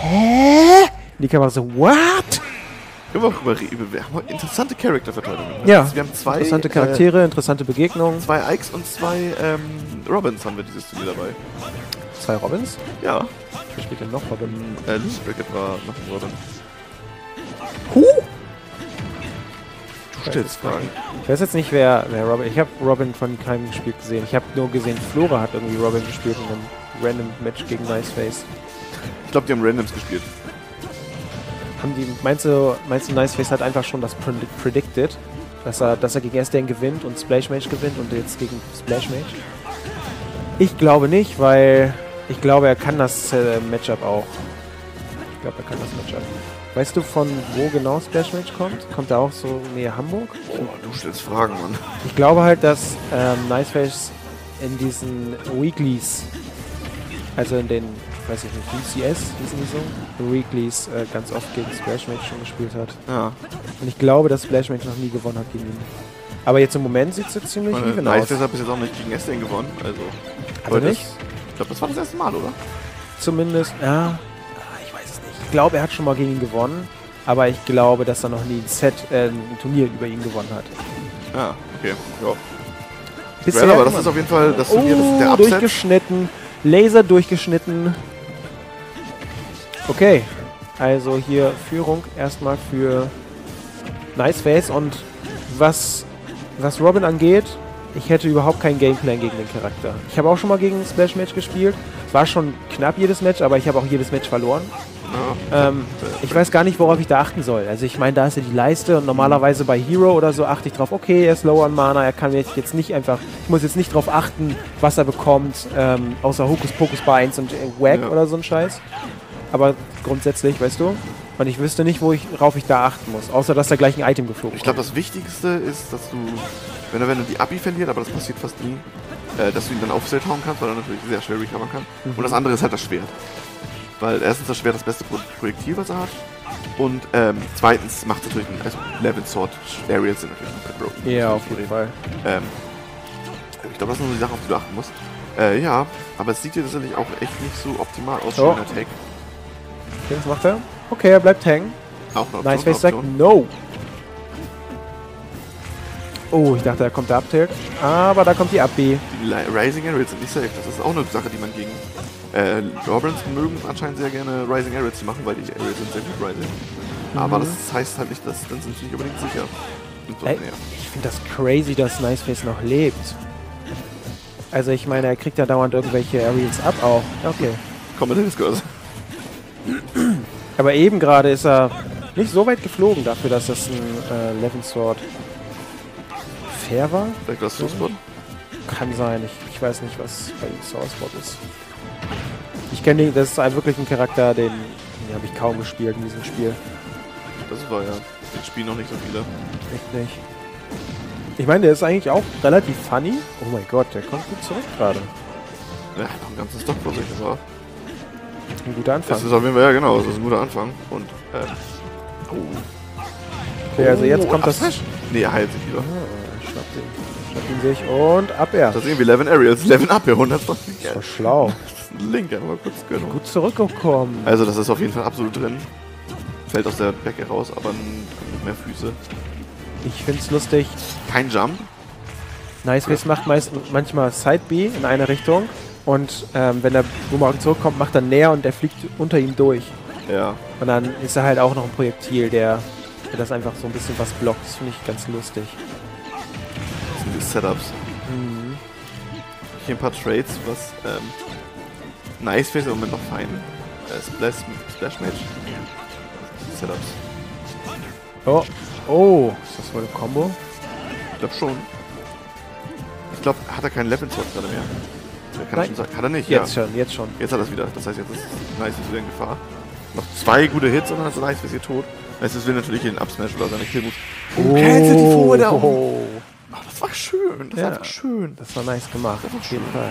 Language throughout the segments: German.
hä? Die Kamera so, what? Wir haben interessante Charakterverteilungen. Ja, wir haben zwei interessante Charaktere, interessante Begegnungen. 2 Ikes und 2 Robins haben wir dieses Turnier dabei. 2 Robins? Ja. Wer spielt denn noch Robin? Lucy Bracket war noch ein Robin. Du stellst Fragen. Ich weiß jetzt nicht, wer Robin... Ich habe Robin von keinem gespielt gesehen. Ich habe nur gesehen, Flora hat irgendwie Robin gespielt in einem random Match gegen Niceface. Ich glaube, die haben Randoms gespielt. Meinst du, Niceface hat einfach schon das predicted, dass er gegen S-Dan gewinnt und Splash Mage gewinnt und jetzt gegen Splash Mage? Ich glaube nicht, weil ich glaube, er kann das Matchup auch. Ich glaube, er kann das Matchup. Weißt du, von wo genau Splash Mage kommt? Kommt er auch so näher Hamburg? Oh, du stellst Fragen, Mann. Ich glaube halt, dass Niceface in diesen Weeklies, also in den, weiß ich nicht, UCS, hießen die so? Weeklies ganz oft gegen Splash Mage schon gespielt hat. Ja. Und ich glaube, dass Splash Mage noch nie gewonnen hat gegen ihn. Aber jetzt im Moment sieht es jetzt ziemlich even aus. Niceface hat bis jetzt auch nicht gegen S-Dan gewonnen, also... Hat er nicht? Ich glaube, das war das erste Mal, oder? Zumindest, ja... Ich weiß es nicht. Ich glaube, er hat schon mal gegen ihn gewonnen, aber ich glaube, dass er noch nie ein Turnier über ihn gewonnen hat. Ja, okay. Ja. Bisher aber das ist auf jeden Fall das Turnier, das ist der Upset. Durchgeschnitten. Laser durchgeschnitten. Okay. Also hier Führung erstmal für Niceface. Und was Robin angeht, ich hätte überhaupt keinen Gameplan gegen den Charakter. Ich habe auch schon mal gegen Splash Match gespielt. Es war schon knapp jedes Match, aber ich habe auch jedes Match verloren. Ja. Ich weiß gar nicht, worauf ich da achten soll. Also ich meine, da ist ja die Leiste und normalerweise bei Hero oder so achte ich drauf, okay, er ist low on Mana, er kann jetzt nicht einfach, ich muss jetzt nicht drauf achten, was er bekommt, außer Hokus Pokus bei 1 und Wack oder so ein Scheiß. Aber grundsätzlich, weißt du, und ich wüsste nicht, worauf ich da achten muss, außer dass da gleich ein Item geflogen Ich glaube, das Wichtigste ist, dass du, wenn er die Abi verliert, aber das passiert fast nie, dass du ihn dann aufstellt hauen kannst, weil er natürlich sehr schwer recovern kann. Und das andere ist halt das Schwert. Weil erstens das Schwert das beste Projektil, was er hat. Und zweitens macht es natürlich Level Sword Aerials sind natürlich komplett broken. Ja, auf jeden Fall. Ich glaube, das sind nur die Sachen, auf die du achten musst. Ja, aber es sieht hier tatsächlich auch echt nicht so optimal aus. Oh. Schöner Tag. Okay, was macht er? Okay, er bleibt hängen. Auch noch Niceface sagt no. Oh, ich dachte, da kommt der Up-Tilt. Aber da kommt die Up-B. Die Rising Aerials sind nicht safe. Das ist auch eine Sache, die man gegen Goblins mögen anscheinend sehr gerne Rising Aerials zu machen, weil die Aerials sind sehr gut Rising. Aber das heißt halt nicht, dann sind sie nicht unbedingt sicher. Ey, ich finde das crazy, dass Niceface noch lebt. Also ich meine, er kriegt ja dauernd irgendwelche Aerials ab auch. Okay. Komm mit hin, Discourse. Aber eben gerade ist er nicht so weit geflogen dafür, dass das ein Levin Sword fair war. Vielleicht was Source Spot? Kann sein. Ich weiß nicht, was bei Source Spot ist. Ich kenne den, das ist wirklich ein Charakter, den habe ich kaum gespielt in diesem Spiel. Das war ja. Den spielen noch nicht so viele. Echt nicht. Ich meine, der ist eigentlich auch relativ funny. Oh mein Gott, der kommt gut zurück gerade. Ja, noch ein ganzes Stock vor sich, aber. Ein guter Anfang. Das ist auf jeden Fall, ja genau, das ist ein guter Anfang. Und, Okay, also jetzt kommt das... Nee, er heilt sich wieder. Schnappt ihn sich und ab er. Das sehen wir 11 Aerials, 11 ab, 120. Das war schlau. Das ist ein Link, einmal kurz gönnen. Gut zurückgekommen. Also das ist auf jeden Fall absolut drin. Fällt aus der Becke raus, aber mit mehr Füße. Ich find's lustig. Kein Jump. Niceface macht manchmal Side B in eine Richtung. Und wenn der Boomerang zurückkommt, macht er näher und der fliegt unter ihm durch. Ja. Und dann ist er halt auch noch ein Projektil, der das einfach so ein bisschen was blockt. Das finde ich ganz lustig. Das sind die Setups. Mhm. Hier ein paar Trades, was Niceface im Moment noch fein. Splash Mage. Setups. Oh. Oh. Ist das wohl ein Combo? Ich glaube schon. Ich glaube, hat er keinen Level Sword gerade mehr. Kann er schon sagen. Hat er nicht, jetzt ja. schon, jetzt schon. Jetzt hat er es wieder. Das heißt, jetzt ist Niceface wieder in Gefahr. Noch 2 gute Hits und dann ist Niceface hier tot. Niceface will natürlich hier den Upsmash oder seine Killmoves. Oh, cancel die Forward da um. Oh. Oh, das war schön. Das war einfach schön. Das war nice gemacht, auf jeden Fall.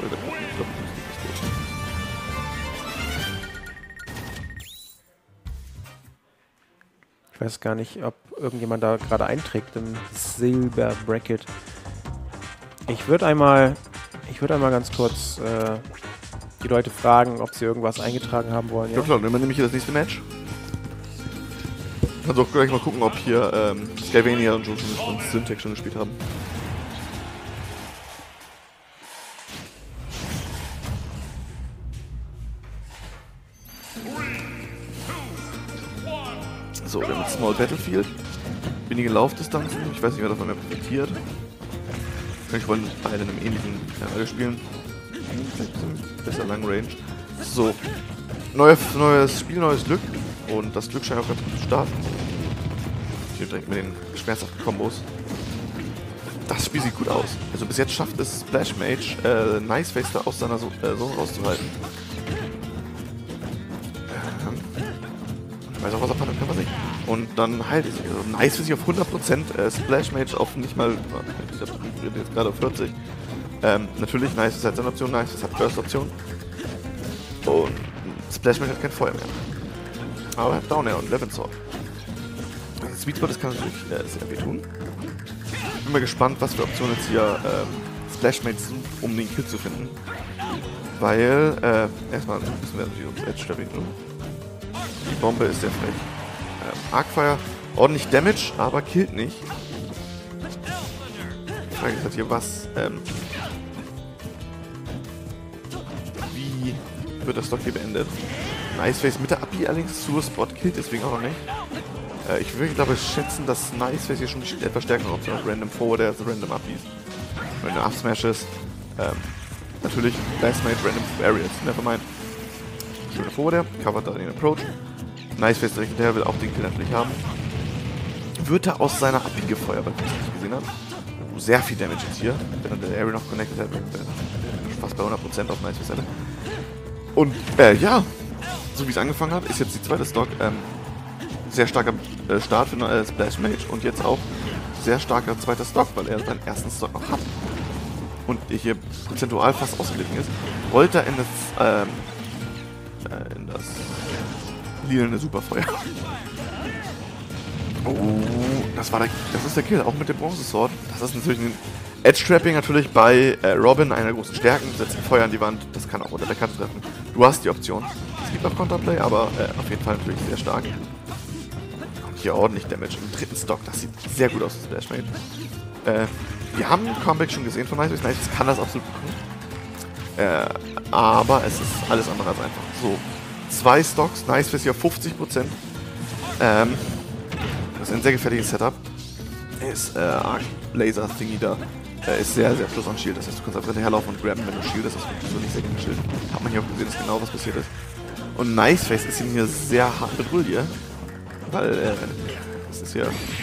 Ich weiß gar nicht, ob irgendjemand da gerade einträgt im Silber-Bracket. Ich würde einmal ganz kurz die Leute fragen, ob sie irgendwas eingetragen haben wollen. Ja klar, dann nehmen wir nämlich hier das nächste Match. Also auch gleich mal gucken, ob hier Skyvania und Syntax schon gespielt haben. So, wir haben jetzt Small Battlefield. Wenige Laufdistanzen. Ich weiß nicht, wer davon mehr profitiert. Ich wollte beide in einem ähnlichen Area spielen. Besser Long Range. So. Neues Spiel, neues Glück. Und das Glück scheint auch ganz gut zu starten. Hier direkt mit den schmerzhaften Kombos. Das Spiel sieht gut aus. Also bis jetzt schafft es Splash Mage, Niceface da aus seiner Zone rauszuhalten. Ich weiß auch, was er kann, was nicht. Und dann heilt es sich. Also Niceface auf 100%, Splash Mage auf nicht mal, ich bin jetzt gerade auf 40. Natürlich, Niceface hat seine Option, Niceface hat First Option. Und Splash Mage hat kein Feuer mehr. Aber er hat Down Air und Levin Sword. Sweet Spot, das kann natürlich sehr weh tun. Ich bin mal gespannt, was für Optionen jetzt hier Splash Mates sucht, um den Kill zu finden. Weil, erstmal müssen wir natürlich uns Edge Stabbing tun. Die Bombe ist sehr frech. Arcfire, ordentlich Damage, aber killt nicht. Die Frage ist halt hier, wie wird das Stock hier beendet? Niceface mit der Abi allerdings zur Spot killt, deswegen auch noch nicht. Ich würde glaube schätzen, dass Niceface hier schon etwas stärkere Option hat. Random Forward, also Random Upbees. Random Up Smashes. Natürlich Last Mate, Random Areas. Nevermind. Schöner Forward, covert da den Approach. Niceface direkt hinterher will auch den Kill natürlich haben. Wird er aus seiner Abi gefeuert, weil ich das nicht gesehen habe. Sehr viel Damage jetzt hier. Wenn er der Area noch connected hat, wäre fast bei 100% auf Niceface Seite. Und ja, so wie es angefangen hat, ist jetzt die zweite Stock. Sehr starker Start für Splash Mage und jetzt auch sehr starker zweiter Stock, weil er seinen ersten Stock noch hat. Und hier prozentual fast ausgeglichen ist. Rollt er in das lilane Superfeuer. Oh, das ist der Kill, auch mit dem Bronze-Sword. Das ist natürlich ein Edge-Trapping natürlich bei Robin, einer der großen Stärken. Setzt ein Feuer an die Wand, das kann auch unter der Kante treffen. Du hast die Option. Es gibt auch Counterplay, aber auf jeden Fall natürlich sehr stark. Hier ordentlich Damage im dritten Stock. Das sieht sehr gut aus, das Splash Mage. Wir haben ein Comeback schon gesehen von Niceface. Niceface kann das absolut machen. Aber es ist alles andere als einfach. So, 2 Stocks. Niceface hier auf 50%. Das ist ein sehr gefährliches Setup. Ist Arc Laser Thingy da. Ist sehr, sehr plus on Shield. Das heißt, du kannst einfach hinterherlaufen und grabben, wenn du shieldest. Das ist wirklich sehr gegen Shield. Hat man hier auch gesehen, dass genau was passiert ist. Und Niceface ist hier sehr hart mit Rulle. Weil, das ist ja...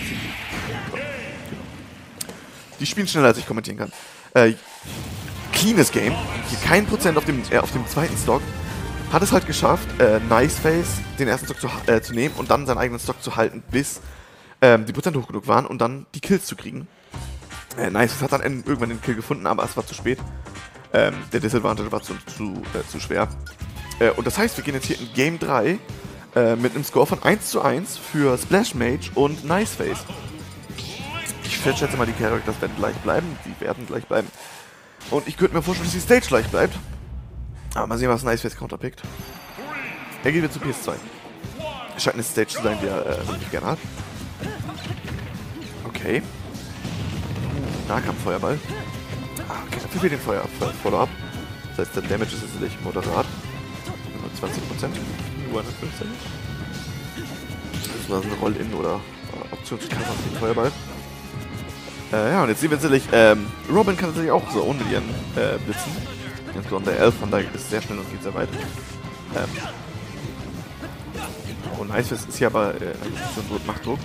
Die spielen schneller, als ich kommentieren kann. Cleanes Game. Hier kein Prozent auf dem zweiten Stock. Hat es halt geschafft, Niceface den ersten Stock zu nehmen und dann seinen eigenen Stock zu halten, bis die Prozente hoch genug waren und dann die Kills zu kriegen. Niceface hat dann irgendwann den Kill gefunden, aber es war zu spät. Der Disadvantage war zu schwer. Und das heißt, wir gehen jetzt hier in Game 3 mit einem Score von 1:1 für Splash Mage und Niceface. Ich schätze mal, die Characters werden gleich bleiben. Die werden gleich bleiben. Und ich könnte mir vorstellen, dass die Stage gleich bleibt. Aber mal sehen, was Niceface counterpickt. Er geht wieder zu PS2. Scheint eine Stage zu sein, die er wirklich gerne hat. Okay. Nahkampffeuerball. Okay, dafür fehlt den Follow-up. Das heißt, der Damage ist natürlich moderat. Nur 20%. Nur 115. Das war so eine Roll-In oder Option zu covern für den Feuerball. Ja, und jetzt sehen wir natürlich, Robin kann natürlich auch so ohne ihren Blitzen. Insbesondere der Elf von da ist sehr schnell und geht sehr weit. Und Niceface ist hier aber macht Druck.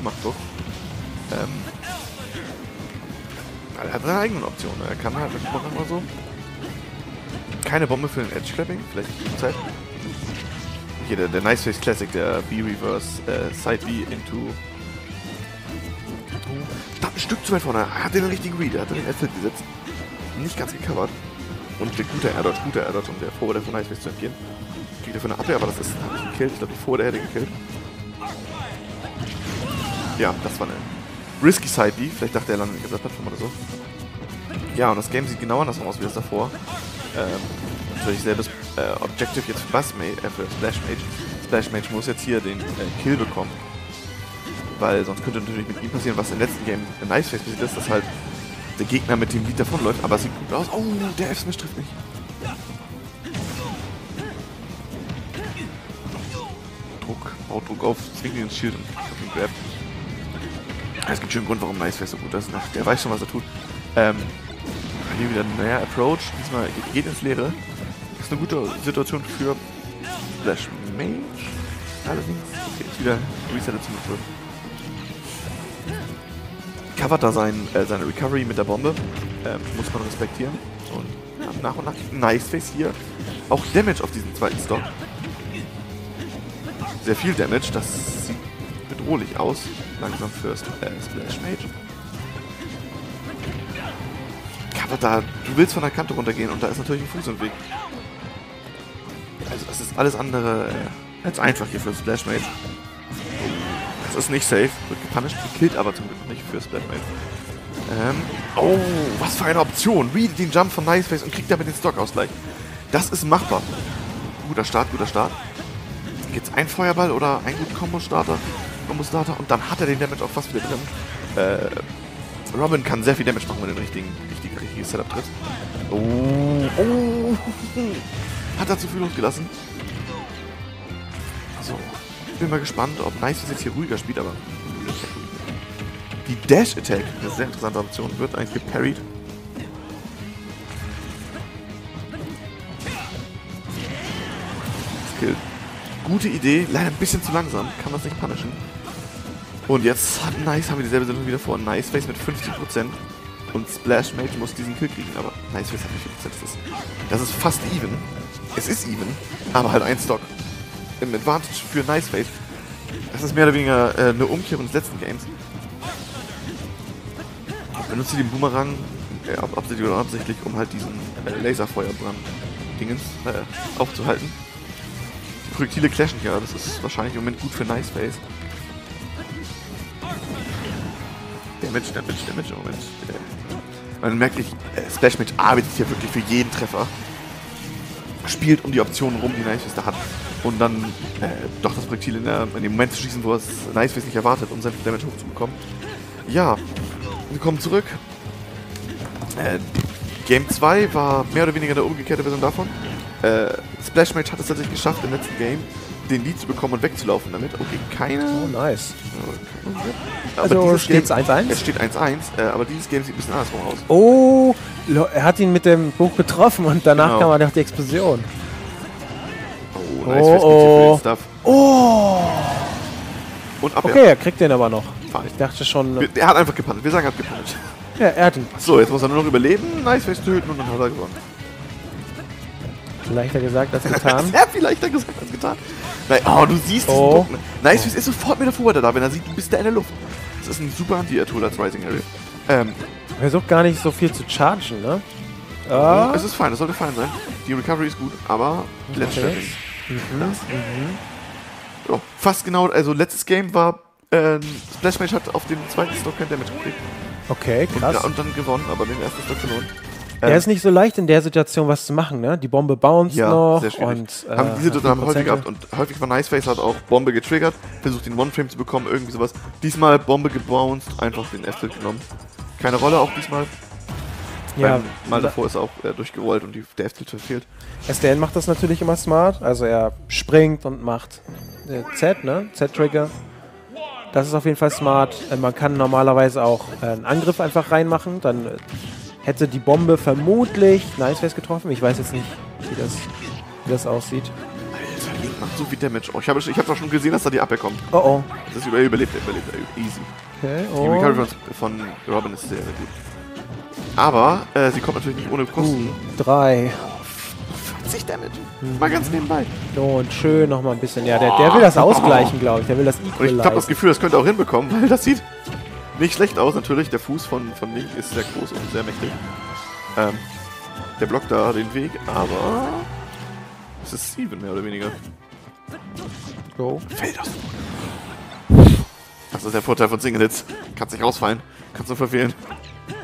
Er hat seine eigenen Optionen. Er kann halt wirklich machen oder so. Keine Bombe für den Edge-Clapping, vielleicht die Zeit. Hier der Niceface Classic, der B-Reverse Side B into. Stand ein Stück zu weit vorne. Er hat den richtigen Read, er hat den Edge gesetzt. Nicht ganz gecovert. Und der guter Air-Dodge, um der Forward von Niceface zu entgehen. Kriegt er für eine Abwehr, aber das ist nicht gekillt. Ich glaube, die Forward hätte gekillt. Ja, das war eine risky Side B. Vielleicht dachte er, er landet in dieser Plattform oder so. Ja, und das Game sieht genau anders aus wie das davor. Natürlich sehr Objective jetzt für für Splash Mage. Splash Mage muss jetzt hier den Kill bekommen. Weil sonst könnte natürlich mit ihm passieren, was im letzten Game in Nice Face passiert ist, dass halt der Gegner mit dem Lied davonläuft, aber es sieht gut aus. Oh, der F-Smash trifft mich. Baut Druck auf, zwingt ihn ins Shield und ihn grab. Es gibt schon einen Grund, warum Nice Face so gut ist. Der weiß schon, was er tut. Hier wieder ein neuer Approach. Diesmal geht ins Leere. Das ist eine gute Situation für Splash Mage. Allerdings jetzt wieder resettet zum Mittel. Covert da seine Recovery mit der Bombe. Muss man respektieren. Und ja, nach und nach Nice Face hier. Auch Damage auf diesen zweiten Stock. Sehr viel Damage. Das sieht bedrohlich aus. Langsam für Splash Mage. Covert da. Du willst von der Kante runtergehen und da ist natürlich ein Fuß im Weg. Also das ist alles andere als einfach hier für Splash Mage. Das ist nicht safe, wird gepunished, gekillt aber zum Glück nicht für Splash Mage. Oh, was für eine Option. Read den Jump von Nice Face und kriegt damit den Stockausgleich. Das ist machbar. Guter Start, guter Start. Jetzt ein Feuerball oder ein guter Combo-Starter und dann hat er den Damage auch fast wieder drin. Robin kann sehr viel Damage machen, wenn er ein richtiges Setup trifft. Oh. Hat er zu viel losgelassen. So. Bin mal gespannt, ob Nice jetzt hier ruhiger spielt, aber die Dash Attack, eine sehr interessante Option, wird eigentlich geparried. Skill. Gute Idee, leider ein bisschen zu langsam, kann das nicht punishen. Und jetzt haben wir dieselbe Situation wieder vor. Nice Face mit 50% und Splash Mage muss diesen Kill kriegen, aber Nice Face hat nicht 4%. Das ist fast even. Es ist even, aber halt ein Stock. Im Advantage für Nice Face. Das ist mehr oder weniger eine Umkehr des letzten Games. Benutzt den Boomerang, absichtlich oder unabsichtlich, um halt diesen Laserfeuerbrand-Dingens aufzuhalten. Die Projektile clashen hier, das ist wahrscheinlich im Moment gut für Nice Face. Damage im Moment. Man merkt, Splash Mage arbeitet hier wirklich für jeden Treffer. Spielt um die Optionen rum, die Nice Face da hat. Und dann doch das Projektil in dem Moment zu schießen, wo es Nice Face nicht erwartet, um sein Damage hochzubekommen. Ja, wir kommen zurück. Game 2 war mehr oder weniger eine umgekehrte Version davon. Splash Mage hat es tatsächlich geschafft, im letzten Game den Lead zu bekommen und wegzulaufen damit. Okay, keine... Oh, nice. Also steht es 1-1? Es steht 1-1, aber dieses Game sieht ein bisschen andersrum aus. Oh, er hat ihn mit dem Buch getroffen und danach kam noch die Explosion. Oh, Nice Face geht hier für den Stuff. Oh! Und Abwehr. Okay, er kriegt den aber noch. Fein. Ich dachte schon... Er hat einfach gepuntet. Wir sagen, er hat gepuntet. Ja, er hat ihn. So, jetzt muss er nur noch überleben, Nice Face töten und dann hat er gewonnen. Leichter gesagt als getan. Sehr viel leichter gesagt als getan. Nein, oh, du siehst diesen Druck. Nice Face ist sofort mit der Vorwärter da, wenn er sieht, du bist da in der Luft. Das ist ein super Anti-Air-Tool als Rising Area. Er versucht gar nicht so viel zu chargen, ne? Es ist fein, es sollte fein sein. Die Recovery ist gut, aber letztes So, fast genau, also letztes Game war Splash Mage hat auf dem zweiten Stock kein Damage gekriegt. Okay, krass. Und dann gewonnen, aber den ersten Stock verloren. Er ist nicht so leicht in der Situation was zu machen, ne? Die Bombe bounced noch sehr schwierig. Und haben diese Situation häufig gehabt und häufig war Nice Face hat auch Bombe getriggert, versucht den One-Frame zu bekommen, irgendwie sowas. Diesmal Bombe gebounced, einfach den F-Tilt genommen. Keine Rolle auch diesmal. Ja, mal davor ist er auch durchgerollt und der F-Tilt verfehlt. SDN macht das natürlich immer smart, also er springt und macht Z, ne? Z-Trigger. Das ist auf jeden Fall smart. Man kann normalerweise auch einen Angriff einfach reinmachen, dann hätte die Bombe vermutlich Nice Face getroffen. Ich weiß jetzt nicht, wie das aussieht. Alter, Link macht so viel Damage. Oh, ich hab doch schon gesehen, dass da die Abwehr kommt. Oh. Das überlebt easy. Okay, Die Recovery von Robin ist sehr, sehr gut. Aber sie kommt natürlich nicht ohne Kosten. 3. 40 Damage. Mal ganz nebenbei. Und schön nochmal ein bisschen. Ja, der will das ausgleichen, glaube ich. Der will das equalizen. Und ich habe das Gefühl, das könnte er auch hinbekommen, weil das sieht nicht schlecht aus. Natürlich, der Fuß von Link ist sehr groß und sehr mächtig. Der blockt da den Weg, aber es ist even mehr oder weniger. So. Fällt aus. Das ist der Vorteil von Single Hits. Kannst nicht rausfallen. Kannst nur verfehlen.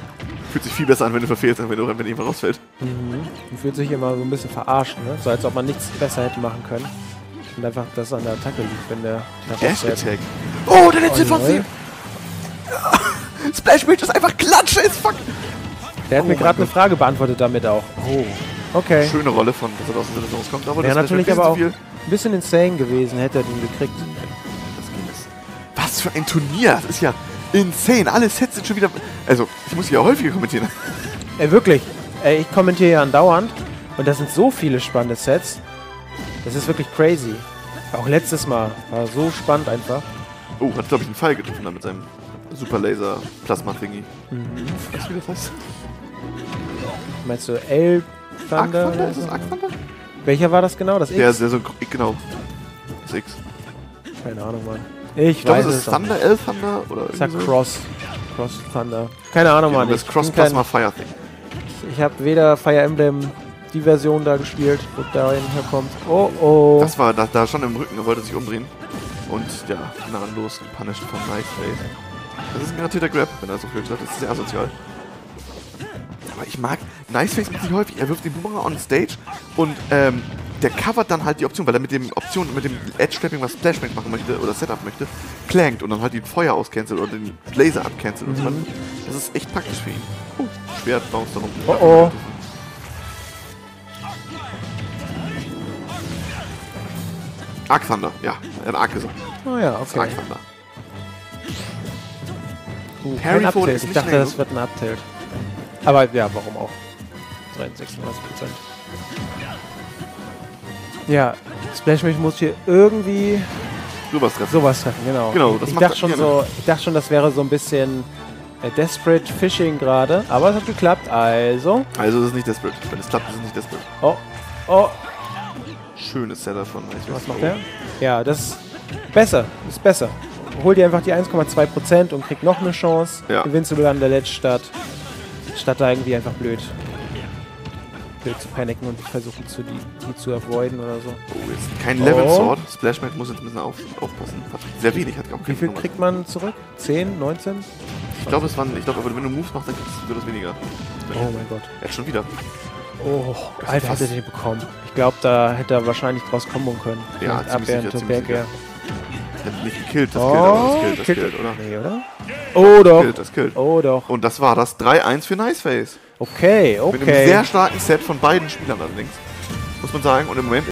Fühlt sich viel besser an, wenn du verfehlst, als wenn jemand rausfällt. Man fühlt sich immer so ein bisschen verarscht, ne? So als ob man nichts besser hätte machen können. Und einfach das an der Attacke liegt, wenn der Dash Attack. Oh, der letzte von 10! Splash Mage ist einfach Klatsche, ist fuck! Der hat mir gerade eine Frage beantwortet damit auch. Oh, okay. Schöne Rolle von, dass er aus der Saison kommt. Aber Wäre das natürlich aber auch ein bisschen insane gewesen, hätte er den gekriegt. Was für ein Turnier! Das ist ja insane. Alle Sets sind schon wieder... Also, ich muss hier ja häufiger kommentieren. Wirklich. Ich kommentiere ja andauernd. Und das sind so viele spannende Sets. Das ist wirklich crazy. Auch letztes Mal war so spannend einfach. Oh, hat, glaube ich, einen Pfeil getroffen da mit seinem Super Laser Plasma Thingy. Weißt du, wie das heißt? Meinst du L Thunder? Thunder? Ist das Arc Thunder? Welcher war das genau? Das X? Ja, so, genau. Das X. Keine Ahnung, Mann. Ich glaube, weiß es es ist Thunder, L Thunder oder Ich sag so. Cross Thunder. Keine Ahnung, Mann. Das Cross Plasma Fire Thing. Ich habe weder Fire Emblem die Version da gespielt, wo dahin herkommt. Oh oh. Das war da schon im Rücken, er wollte sich umdrehen. Und ja, gnadenlos gepunished von Niceface. Das ist ein garantierter Grab, wenn er so viel hat. Das ist sehr asozial. Aber ich mag, Niceface macht sich häufig, er wirft den Boomerang on stage und der covert dann halt die Option, weil er mit dem Edge-Strapping, was Splash Mage machen möchte oder Setup möchte, clankt und dann halt den Feuer auscancelt oder den Laser abcancelt und so. Das ist echt praktisch für ihn. Schwert bounce da rum. Oh oh. Arc Thunder, ja. Er hat Arc gesagt. Oh ja, Das ist okay. Arc Thunder. Kein Parry Uptilt. ist Ich nicht dachte, schnell das wird ein Uptilt. Aber ja, warum auch? 36%. Ja, Splash Mage muss hier irgendwie sowas treffen, genau. Das Ich macht dachte schon, das wäre so ein bisschen Desperate Fishing gerade, aber es hat geklappt, also. Also es ist nicht Desperate. Wenn es klappt, ist es nicht Desperate. Oh, oh. Schönes Setup von Niceface. Was macht der? Ja, das ist besser. Hol dir einfach die 1,2% und krieg noch eine Chance. Ja. Gewinnst du sogar an der Ledge statt da irgendwie einfach blöd zu paniken und versuchen die zu avoiden oder so. Oh, jetzt kein Level Sword. Splash Mage muss jetzt ein bisschen aufpassen. Hat sehr wenig, hat Wie viel kriegt man zurück? 10, 19? Ich glaube, wenn du Moves machst, dann wird es weniger. Oh mein Gott. Jetzt schon wieder. Oh, Alter, hätte er den bekommen. Ich glaube, da hätte er wahrscheinlich draus kommen können. Ja, Abwehr und Berg, Hätte nicht gekillt, das killt, aber das killt, oder? Nee, oder? Oh doch. Das killt. Oh doch. Und das war das 3-1 für Niceface. Okay. Mit einem sehr starken Set von beiden Spielern allerdings. Muss man sagen. Und im Moment